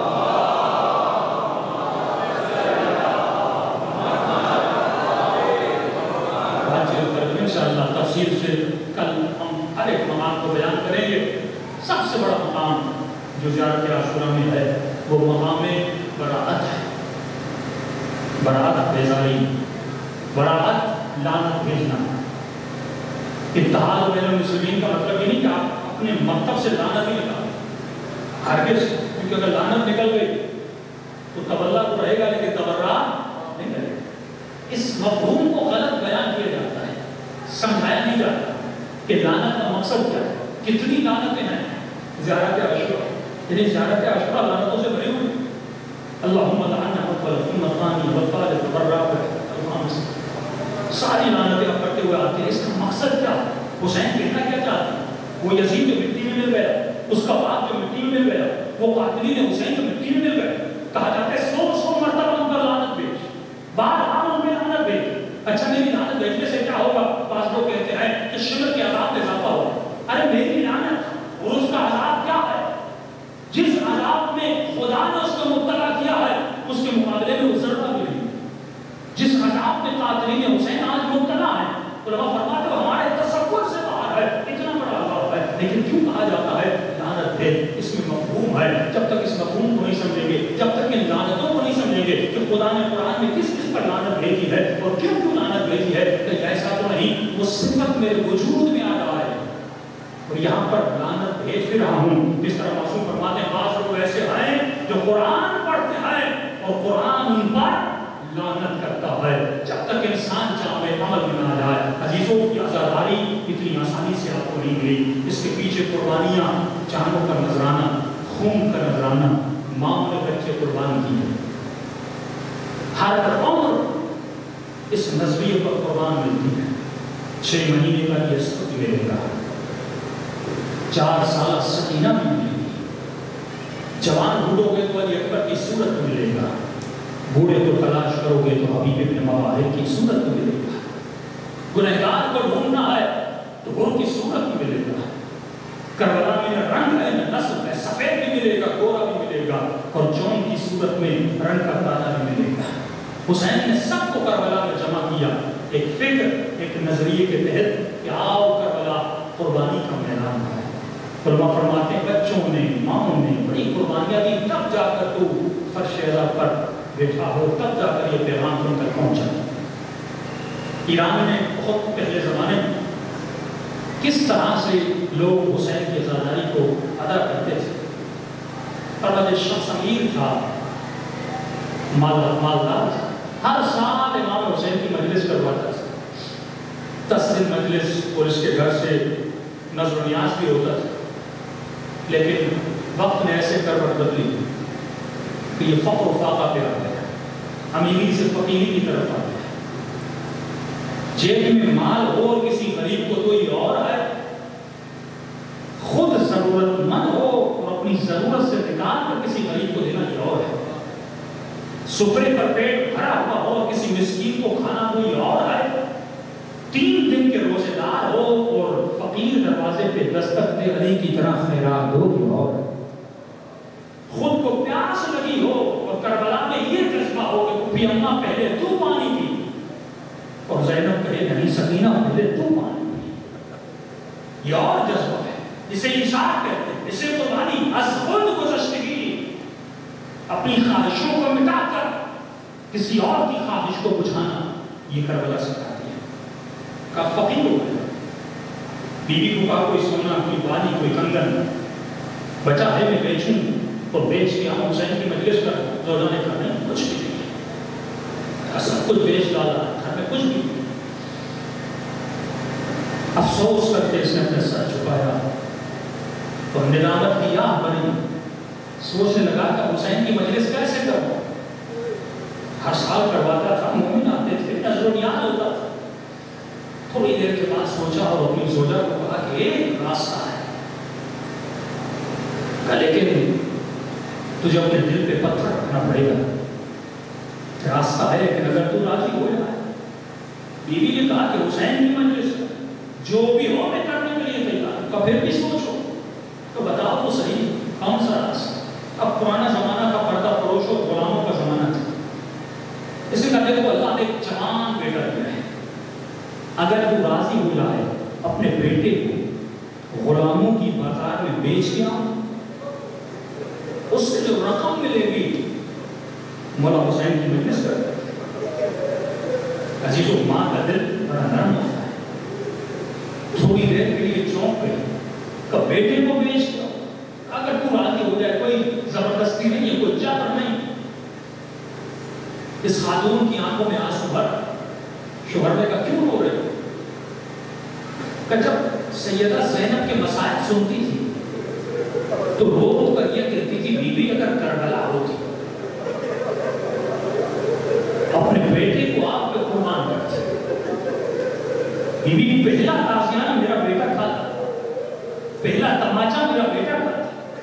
انشاءاللہ تفصیل سے کل ہم ہر ایک مقام کو بیان کریں گے. سب سے بڑا مقام جو زیارت عاشورہ میں ہے وہ مقام براءت ہے. براءت بیزاری، براءت لعنت بھیجنا. اتحاد بین المسلمین کا مطلب یہ نہیں کہ آپ اپنے مکتب سے لعنت ہی نکالیں، ہرگز. کیونکہ اگر لعنت نکل گئی تو تبرہ تو رہے گا لیکن تبرہ نہیں رہے گا. اس مفہوم کو غلط بیان کیا جاتا ہے، سمجھایا نہیں جاتا کہ لعنت کا مقصد کیا ہے. کتنی لعنتیں ہیں زیارت عاشورہ، یعنی زیارت عاشورہ لعنتوں سے بھری ہوئی. اللہم لعنا اول ثم الثانی والثالث والرابع والخامس، ساری لعنتیں آپ کرتے ہوئے آتے ہیں. اس کا مقصد کیا ہے؟ حسین کہنا کیا چاہتے ہیں؟ وہ یزید جو مٹی میں مل گیا، اس کا باپ جو مٹی میں مل گیا، وہ قاتلین حسین جو مٹی میں مل گئے. کہا جاتا ہے 100 مرتبہ ان پر لعنت بھیج، بار ان میں لعنت بھیج. اچھا میری لعنت بھیجنے سے کیا ہوگا؟ بعض لوگ کہتے ہیں کہ شمر کے عذاب میں اضافہ ہوگا. ارے میری لعنت اور اس کا عذاب کیا ہے؟ جس عذاب میں خدا نے اس کو مبتلا کیا ہے اس کے مقابلے میں وہ ذرہ بھی نہیں. جس عذاب میں قاتلین حسین آج مبتلا ہے، علماء فرماتے ہیں ہمارے تصور سے باہر ہے، اتنا بڑا عذاب ہے. لیکن کیوں کہا جاتا ہے لعنت ہے؟ اس میں مفہوم ہے. جب تک اس مفہوم کو نہیں سمجھیں گے، جب تک ان لعنتوں کو نہیں سمجھیں گے کہ خدا نے قرآن میں کس کس پر لعنت بھیجی ہے اور کیوں کیوں لعنت بھیجی ہے، تو ایسا تو نہیں وہ صفت میرے وجود میں آ رہا ہے اور یہاں پر لعنت بھیج بھی رہا ہوں. جس طرح معصوم فرماتے ہیں بعض لوگ ایسے ہیں جو قرآن پڑھتے ہیں اور قرآن ان پر لعنت کرتا ہے. جب تک انسان جامع عمل میں نہ آ جائے. عزیزوں کی آزاداری اتنی آسانی سے آپ کو نہیں ملی. اس کے پیچھے قربانیاں، جانوں کا نذرانہ، خون کا نذرانہ، ماں نے بچے قربان کیے. ہر عمر اس نظریے پر قربان ملتی ہے. 6 مہینے کا یہ سخت ملے گا، 4 سالہ سکینہ بھی ملے گی، جوان بوڑھو گے تو علی اکبر کی صورت ملے گا، بوڑھے کو تلاش کرو گے تو حبیب ابن مواہب کی صورت ملے گا، گنہگار کو ڈھونڈنا ہے تو گور کی صورت ملے گا. کربلا میں نہ رنگ ہے نہ نسل ہے، سفید بھی ملے گا، گورا بھی ملے گا، اور جون کی صورت میں رنگ کا تانا بھی ملے گا. حسین نے سب کو کربلا میں جمع کیا، ایک فکر، ایک نظریے کے تحت کہ آؤ کربلا قربانی کا میدان ہے. علماء فرماتے ہیں بچوں نے، ماؤں نے بڑی قربانیاں دی، تب جا کر تو فرش عزا پر بیٹھا ہو، تب جا کر یہ پیغام تم تک پہنچا. ایران میں بہت پہلے زمانے میں کس طرح سے لوگ حسین کی عزاداری کو ادا کرتے تھے. پروج شخص امیر تھا، مالدار تھا، ہر سال امام حسین کی مجلس کرواتا تھا. 10 دن مجلس اور اس کے گھر سے نظر و نیاز بھی ہوتا تھا. لیکن وقت نے ایسے کروٹ بدلی کہ یہ فقر و فاقہ پہ آ گیا، امیری سے فقیری کی طرف آ گیا. جیب میں مال اور کسی غریب کو تو یہ اور ہے، خود ضرورت مند ہو اور اپنی ضرورت سے نکال کر کسی غریب کو دینا یہ اور ہے. سفرے پر پیٹ بھرا ہوا ہو اور کسی مسکین کو کھانا وہ یہ اور ہے. 3 دن کے روزے دار ہو اور فقیر دروازے پہ دستک دے علی کی طرح خیرات دو یہ اور ہے. خود کو پیاس لگی ہو اور کربلا میں یہ جذبہ ہو کہ پھوپھی اماں پہلے تو پانی پی، اور زینب کہے نہیں سکینہ پہلے تو پانی پی. یہ اور جذبہ ہے، اسے انصاف کہتے ہیں، اسے قربانی. از خود گزشتگی، اپنی خواہشوں کو مٹا کر کسی اور کی خواہش کو بجھانا، یہ کربلا سکھاتی ہے. کا فقیر ہو گیا، بیوی کو کہا کوئی سونا، کوئی بانی، کوئی کنگن بچا ہے میں بیچوں اور بیچ کے ہم حسین کی مجلس پر. زوجہ نے کہا نہیں کچھ بھی نہیں، سب کچھ بیچ ڈالا، گھر میں کچھ بھی نہیں. افسوس کرتے اس نے اپنے سر چھپایا اور ندامت کی آہ بنی. سوچنے لگا کہ حسین کی مجلس کیسے کروں. ہر سال کرواتا تھا، مومن آتے تھے، نظر و نیاز ہوتا تھا. تھوڑی دیر کے بعد سوچا اور اپنی زوجہ کو کہا کہ ایک راستہ ہے، لیکن تجھے اپنے دل پہ پتھر رکھنا پڑے گا. راستہ ہے کہ اگر تو راضی ہو جائے. بیوی نے کہا کہ حسین کی مجلس جو بھی ہو میں کرنے کے لیے تیار ہوں. پھر بھی سوچو تو بتاؤ تو صحیح کون سا راستہ. اب پرانا زمانہ کا پردہ فروش اور غلاموں کا زمانہ تھا. اس نے کہا دیکھو اللہ نے ایک جوان بیٹا دیا ہے، اگر تو راضی ہو جائے اپنے بیٹے کو غلاموں کی بازار میں بیچ دیا، اس سے جو رقم ملے گی مولا حسین کی مجلس کر. عزیزو ماں کا دل بڑا نرم ہوتا ہے. تھوڑی دیر کے لیے چونک گئی کہ بیٹے کو بیچ دیا. اگر تو راضی ہو جائے، کوئی زبردستی نہیں ہے، کوئی جبر نہیں. اس خاتون کی آنکھوں میں آنسو بھر. شوہر نے کہا کیوں رو رہے ہو؟ کہ جب سیدہ زینب کے مسائل سنتی تھی تو رو کر یہ کہتی تھی بیوی اگر کربلا ہوتی اپنے بیٹے کو آپ پہ قربان کرتے. بیوی پہلا تازیانہ میرا بیٹا کھاتا، پہلا تماچا میرا بیٹا کھاتا.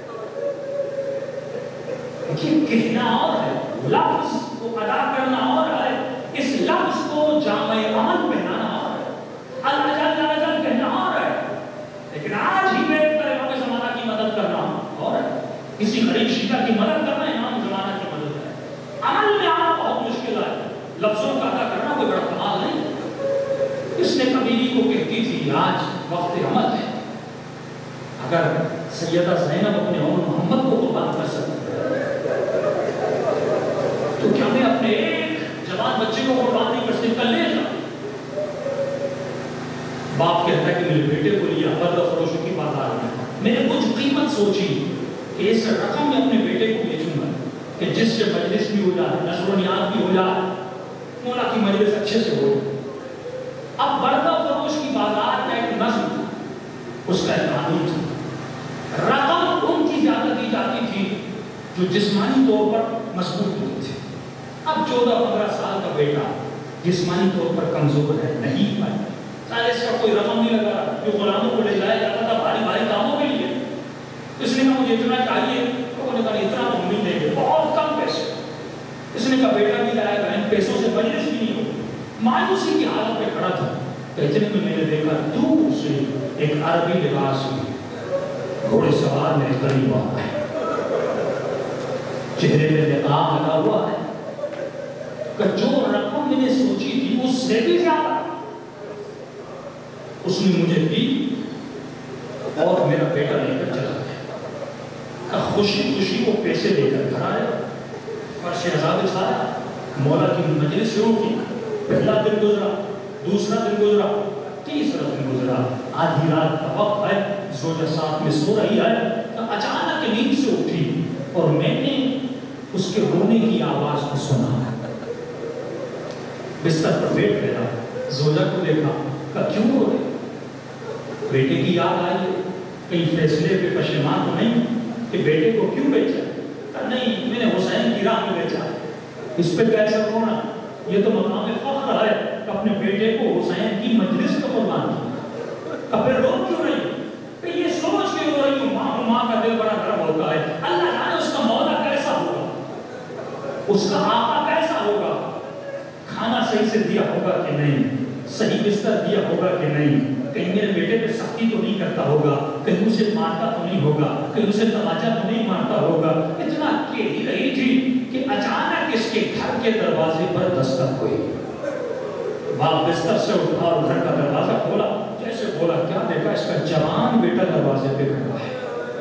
لیکن کہنا اور ہے، لفظ کو ادا کرنا اور ہے، اس لفظ کو جامع عمل پہنانا اور ہے، الجل الجل کہنا اور ہے. لیکن آج ہی بیٹھ کر امام زمانہ کی مدد کرنا اور ہے. کسی غریب شیعہ کی مدد کرنا امام زمانہ کی مدد ہے. عمل میں آنا بہت مشکل ہے، لفظوں کا ادا کرنا کوئی بڑا کمال نہیں. اس نے کبھی کو کہتی تھی آج وقت عمل ہے. اگر سیدہ زینب اپنے عمر محمد کو قربان کر سکتے تو کیا میں اپنے ایک جوان بچے کو قربان نہیں کر سکتی؟ کل لے جا. باپ کہتا ہے کہ میرے بیٹے کو لیا پردہ فروشوں کی بازار میں نے کچھ قیمت سوچی کہ اس رقم میں اپنے بیٹے کو بیچوں گا کہ جس سے مجلس بھی ہو جائے، نظر و نیاز بھی ہو جائے. مولا کی مجلس اچھے سے ہو. اب بردہ فروش کی بازار کا ایک نظم، اس کا ایک قانون تھا. رقم ان کی زیادہ دی جاتی تھی جو جسمانی طور پر مضبوط ہوتے تھے. اب 14-15 سال کا بیٹا جسمانی طور پر کمزور ہے، نہیں پائے، چاہے اس کا کوئی رقم نہیں لگا رہا، جو غلاموں کو لے جایا جاتا تھا بھاری بھاری کاموں کے لیے. اس نے کہا مجھے اتنا چاہیے، لوگوں نے کہا اتنا ہم نہیں دیں گے، بہت کم پیسے. اس نے کہا بیٹا بھی لایا گا، ان پیسوں سے مجلس بھی نہیں ہوگی. مایوسی کی حالت پہ کھڑا تھا کہ اتنے میں میں نے دیکھا دور سے ایک عربی لباس میں گھوڑے سوار میں قریب آ گئے، چہرے میں نقاب لگا ہوا ہے کہ جو رقم میں نے سوچی تھی اس سے بھی زیادہ. اس نے مجھے دی اور میرا بیٹا لے کر چلا گیا. خوشی خوشی وہ پیسے لے کر گھر آیا، فرش عذاب بچھایا، مولا کی مجلس شروع کی. پہلا دن گزرا، دوسرا دن گزرا، تیسرا دن گزرا. آدھی رات کا وقت ہے، زوجہ ساتھ میں سو رہی ہے، اچانک نیند سے اٹھی اور میں نے اس کے رونے کی آواز کو سنا. بستر پر بیٹھ گیا، زوجہ کو دیکھا، کہا کیوں رو رہے؟ بیٹے کی یاد آئی، کہیں فیصلے پہ پشیمان تو نہیں کہ بیٹے کو کیوں بیچا؟ کہا نہیں، میں نے حسین کی راہ میں بیچا. اس پہ کیسا رونا؟ یہ تو مقام فخر ہے کہ اپنے بیٹے کو حسین کی مجلس کا قربان کیا. اب پھر رو کیوں رہی؟ کہ یہ سوچ کے رو رہی ہوں، ماں کا دل بڑا گرم ہوتا ہے. اللہ جانے اس کا مولا کیسا ہوگا، اس کا آقا کیسا ہوگا، کھانا صحیح سے دیا ہوگا کہ نہیں، صحیح بستر دیا ہوگا کہ نہیں، کہیں میرے بیٹے پہ سختی تو نہیں کرتا ہوگا، کہیں اسے مارتا تو نہیں ہوگا، کہیں اسے تماچا تو نہیں مارتا ہوگا. اتنا کہہ رہی تھی کہ اچانک اس کے گھر کے دروازے پر دستک ہوئی. باپ بستر سے اٹھا اور گھر کا دروازہ کھولا. جیسے بولا کیا دیکھا؟ اس کا جوان بیٹا دروازے پہ کھڑا ہے.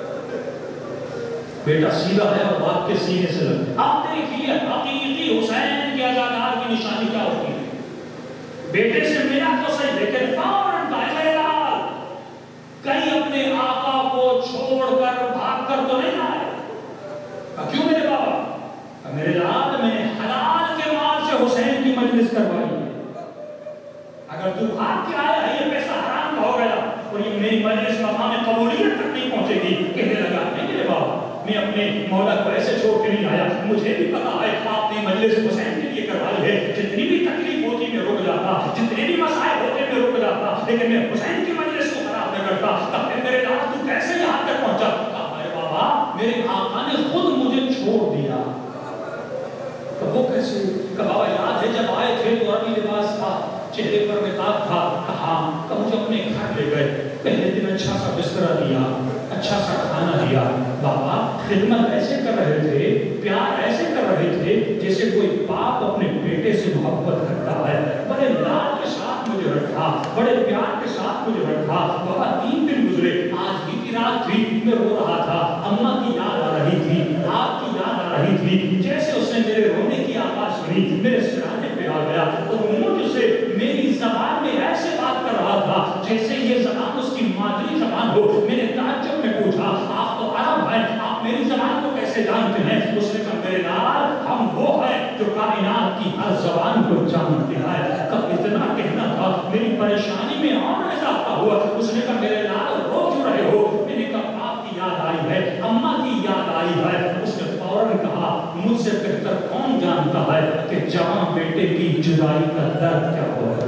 بیٹا سیدھا ہے اور باپ کے سینے سے لگتا. آپ دیکھیے حقیقی حسین کے عزادار کی نشانی کیا ہوتی ہے. بیٹے سے ملا تو صحیح، لیکن فوراً لال کہیں اپنے آقا کو چھوڑ کر بھاگ کر تو نہیں آئے. کیوں میرے بابا؟ میرے لال میں نے حلال کے مال سے حسین کی مجلس کروائی ہے. اگر تو بھاگ کے آیا ہے یہ پیسہ حرام کا ہو گیا اور یہ میری مجلس مقام قبولیت تک نہیں پہنچے گی. کہنے لگا نہیں میرے بابا، میں اپنے مولا کو ایسے چھوڑ کے نہیں آیا. مجھے بھی پتا ہے آپ نے مجلس حسین کے لیے کروائی ہے. جتنی بھی تکلیف ہوتی میں رک جاتا، جتنے بھی مسائل ہوتے میں رک جاتا، لیکن میں حسین کی مجلس کو خراب نہ کرتا. تب پھر میرے لال تو کیسے یہاں تک پہنچا؟ کہا میرے بابا میرے آقا نے خود مجھے چھوڑ دیا. وہ کیسے؟ کہا بابا یاد ہے جب آئے تھے تو عربی لباس تھا، چہرے پر نقاب تھا. کہا کہ مجھے اپنے گھر لے گئے، پہلے دن اچھا سا بستر دیا، اچھا سا کھانا دیا. بابا خدمت ایسے کر رہے تھے، پیار ایسے کر رہے تھے جیسے کوئی باپ اپنے بیٹے سے محبت کرتا ہے. بڑے لال کے ساتھ مجھے رکھا، بڑے پیار کے ساتھ مجھے رکھا. بابا 3 دن گزرے، آج ہی کی رات تھی، میں رو رہا تھا، اماں کی یاد آ رہی تھی، آپ کی یاد آ رہی تھی. جیسے اس نے میرے رونے کی آواز سنی، میرے سرانے پہ آ گیا اور مجھ سے میری زبان میں ایسے بات کر رہا تھا جیسے یہ زبان اس کی مادری زبان ہو. میں نے تعجب میں پوچھا آپ تو عرب ہیں، آپ میری زبان کو کیسے جانتے ہیں؟ اس نے کہا میرے لال ہم وہ ہیں جو کائنات کی ہر زبان کو جانتے ہیں. کب اتنا کہنا تھا میری پریشانی میں اور اضافہ ہوا. اس نے کہا میرے لال رو کیوں رہے ہو؟ میں نے کہا آپ کی یاد آئی ہے، اماں کی یاد آئی ہے. اس نے فوراً کہا مجھ سے بہتر کون جانتا ہے کہ جوان بیٹے کی جدائی کا درد کیا ہوگا.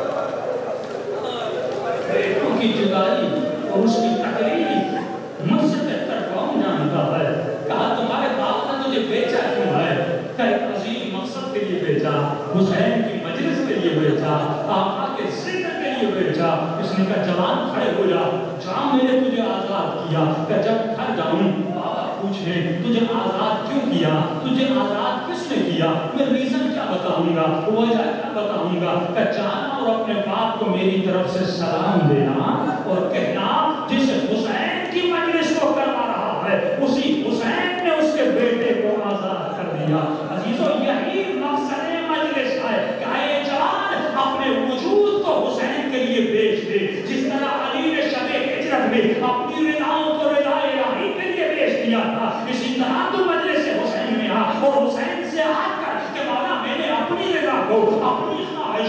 بیٹوں کی جدائی اور اس کی تکلیف مجھ سے بہتر کون جانتا ہے. کہا تمہارے باپ نے تجھے بیچا کیوں ہے؟ کہ ایک عظیم مقصد کے لیے بیچا، حسین کی مجلس کے لیے بیچا، آقا کے ذکر کے لیے بیچا. اس نے کہا جوان کھڑے ہو جا، جہاں میں نے تجھے آزاد کیا کہ جب گھر جاؤں بابا پوچھیں تجھے آزاد کیوں کیا، تجھے آزاد کس نے کیا، میں ریزن کیا بتاؤں گا، وجہ کیا بتاؤں گا. کہ جانا اور اپنے باپ کو میری طرف سے سلام دینا اور کہنا جس حسین کی مجلس کو کروا رہا ہے اسی حسین نے اس کے بیٹے کو آزاد کر دیا. عزیزو یہی مقصد مجلس ہے کہ اے جان اپنے وجود کو حسین کے لیے بیچ دے. جس طرح علی نے شب ہجرت میں اپنی رضاؤں کو رضا الہی کے لیے بیچ دیا تھا، اسی طرح تو مجلس حسین میں آ اور حسین سے آ کر کہ مولا میں نے اپنی رضا کو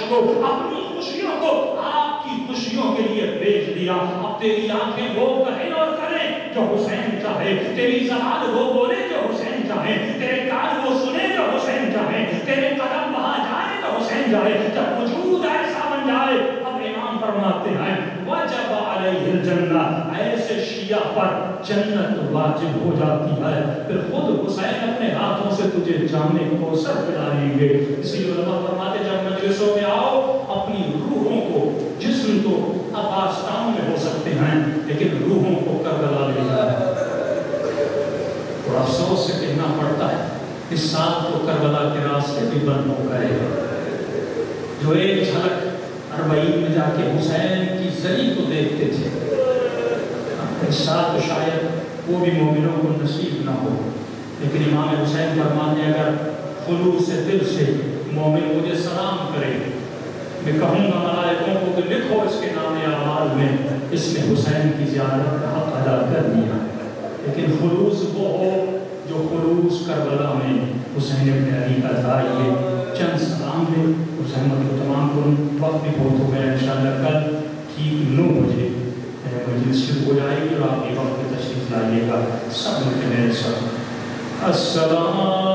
کو اپنی خوشیوں کو آپ کی خوشیوں کے لیے بیچ دیا. اب تیری آنکھیں وہ کہیں اور کریں جو حسین چاہے, تیری زبان وہ بولے جو حسین چاہے, تیرے کان وہ سنے جو حسین چاہے, تیرے قدم وہاں جائے جو حسین جائے. جب وجود ایسا بن جائے, اب امام فرماتے ہیں وجب علیہ الجنہ, ایسے شیعہ پر جنت واجب ہو جاتی ہے. پھر خود حسین اپنے ہاتھوں سے تجھے جامع کوثر پلائیں گے. اس لیے علماء فرماتے جب مجلسوں میں آؤ, اپنی روحوں کو, جسم تو اب آستان میں ہو سکتے ہیں لیکن روحوں کو کربلا لے جائے. اور افسوس سے کہنا پڑتا ہے اس سال تو کربلا کے راستے بھی بند ہو گئے. جو ایک جھلک اربعین میں جا کے حسین کی زری کو دیکھتے تھے, اس سال تو شاید وہ بھی مومنوں کو نصیب نہ ہو. لیکن امام حسین فرماتے ہیں اگر خلوص دل سے مومن مجھے سلام کرے, میں کہوں گا ملائکوں کو کہ لکھو اس کے نام اعمال میں اس نے حسین کی زیارت کا حق ادا کر دیا. لیکن خلوص وہ ہو جو خلوص کربلا میں حسین ابن علی کا تھا. یہ چند سلام دے اس احمد کو تمام کروں. وقت بھی بہت ہو گیا, انشاءاللہ کل ٹھیک 9 بجے مجلس شروع ہو جائے گی اور آپ یہ وقت پہ تشریف لائیے گا. سب مل کے میرے ساتھ السلام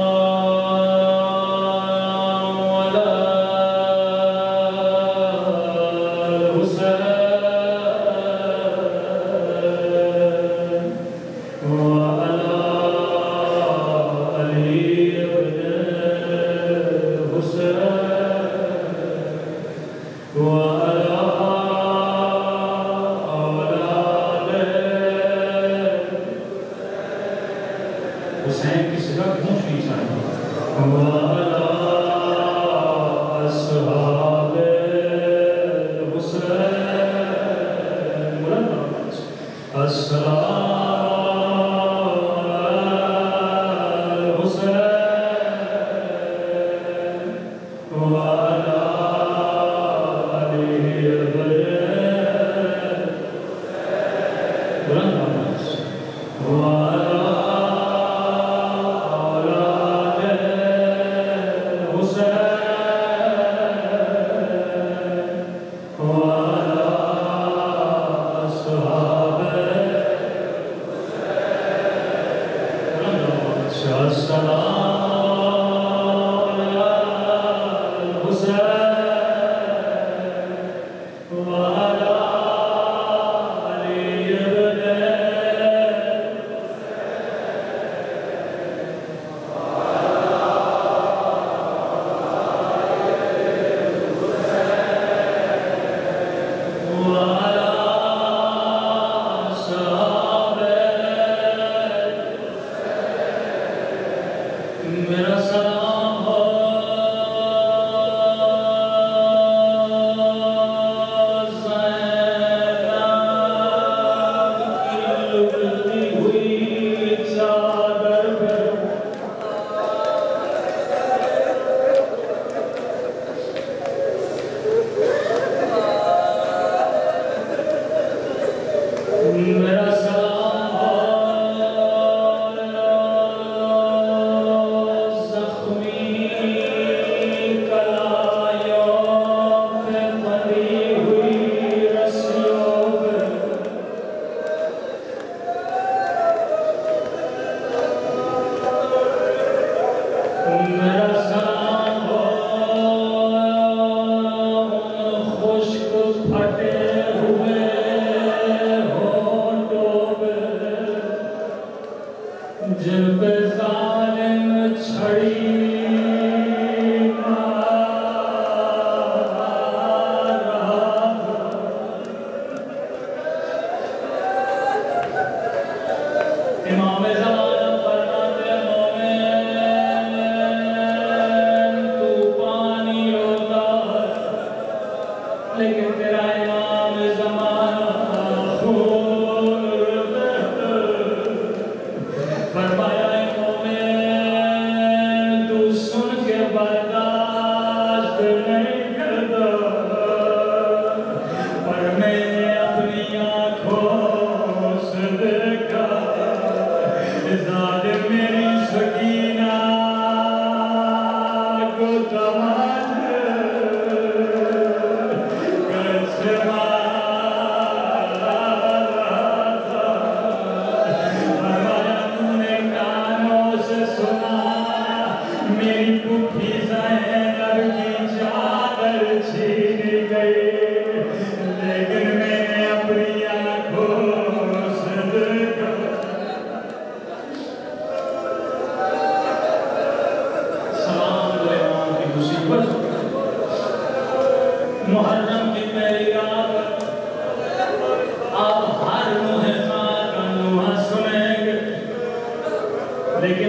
لیکن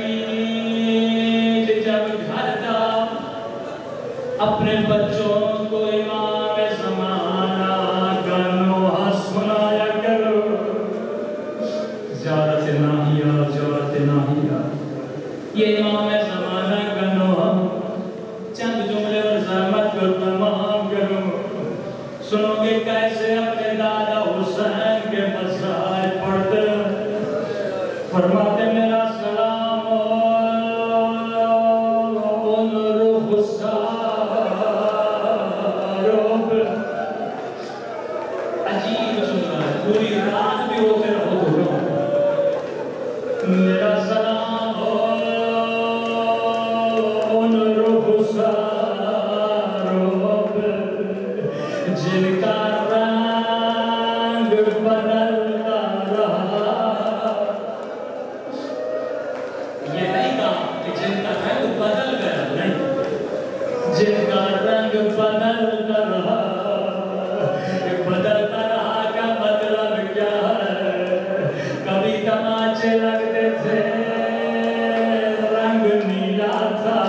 عزیز جب گھر جا اپنے بچوں کو امام زمانہ کا نوحہ سنایا کرو. زیارت ناہیہ یہ امام زمانہ کا نوحہ چند جملے اور زحمت کو تمام کرو. سنو گے کیسے اپنے دادا حسین کے مسائل پڑھتے فرماتے میرا سلام ان رخساروں پر. عجیب جملہ ہے, پوری رات بھی روتے رہو میرا سلام ان رخساروں پر جن کا رنگ بدلتا رہا. یہ نہیں کہا کہ جن کا رنگ بدل گیا, نہیں, جن کا رنگ بدلتا رہا. بدلتا رہا کا مطلب کیا ہے؟ کبھی تماچے لگتے تھے رنگ نیلا تھا,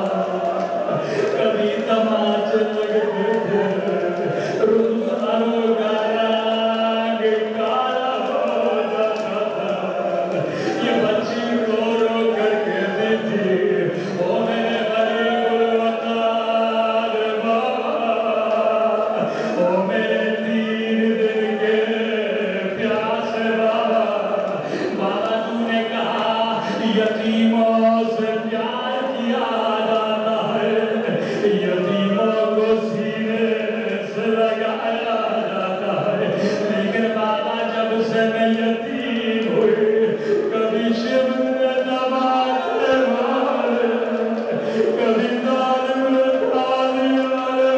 کبھی تماچے لگتے تھے رخساروں کا رنگ کالا ہو جاتا تھا. یہ بچی رو رو کر کہتی تھی او میرے غریب الوطن بابا, او میرے 3 دن کے پیاسے بابا. بابا تو نے کہا یتیموں سے پیار کیا جاتا ہے, یتیموں کو سینے سے لگایا جاتا ہے. لیکن بابا جب سے میں یتیم ہوئی کبھی شب نے نمازے مارے, کبھی ظالم نے تالی مارے.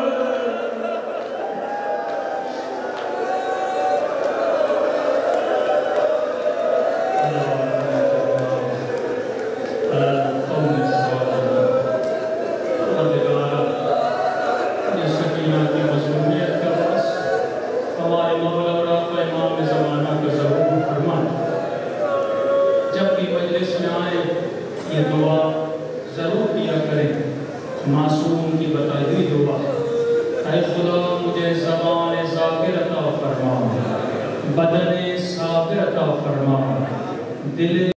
ہمارے مولا اور آقا امام زمانہ کا ضرور فرمان. جب بھی مجلس میں آئے یہ دعا ضرور کیا کریں, معصوم کی بتائی ہوئی دعا. اے خدا مجھے زبان ذاکر عطا فرما, بدن صابر عطا فرما, دل